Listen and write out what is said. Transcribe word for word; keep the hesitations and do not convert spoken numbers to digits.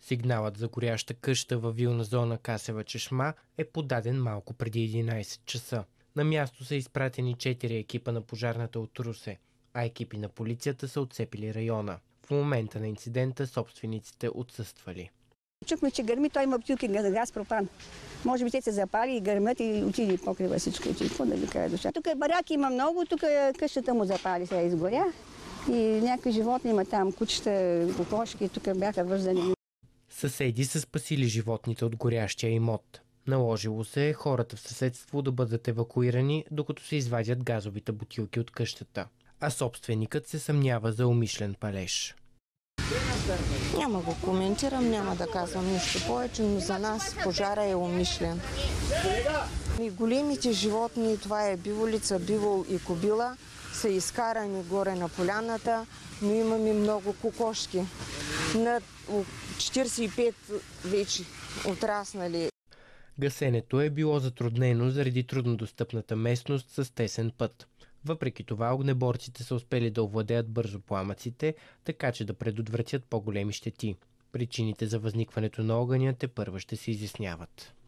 Сигналът за горяща къща във вилна зона Касева чешма е подаден малко преди единайсет часа. На място са изпратени четири екипа на пожарната от Русе, а екипи на полицията са отцепили района. В момента на инцидента собствениците отсъствали. Чухме, че гърми, той има бутилки на газ пропан. Може би те се запали и гърмят и отиде покрива всичко. Какво да ви кажа душа? Тук бараки има много, тук къщата му запали, сега изгоря. И някакви животни има там, кучета, кокошки, тук бяха вързани. Съседи са спасили животните от горящия имот. Наложило се хората в съседство да бъдат евакуирани, докато се извадят газовите бутилки от къщата. А собственикът се съмнява за умишлен палеж. Няма го коментирам, няма да казвам нищо повече, но за нас пожара е умишлен. И големите животни, това е биволица, бивол и кобила, са изкарани горе на поляната, но имаме много кокошки. На четирийсет и пет вече отраснали. Гасенето е било затруднено заради труднодостъпната местност с тесен път. Въпреки това, огнеборците са успели да овладеят бързо пламъците, така че да предотвратят по-големи щети. Причините за възникването на огъня тепърва ще се изясняват.